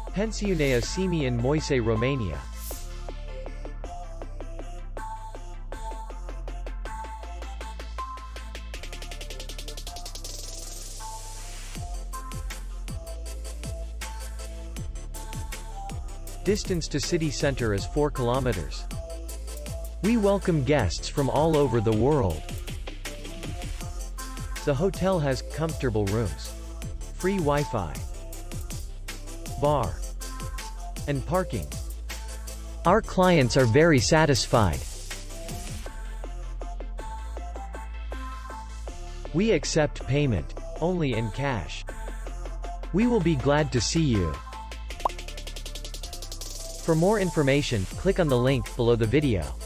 Pensiunea Simi in Moisei, Romania. Distance to city center is 4 kilometers. We welcome guests from all over the world. The hotel has comfortable rooms, free Wi-Fi, bar, and parking. Our clients are very satisfied. We accept payment only in cash. We will be glad to see you. For more information, click on the link below the video.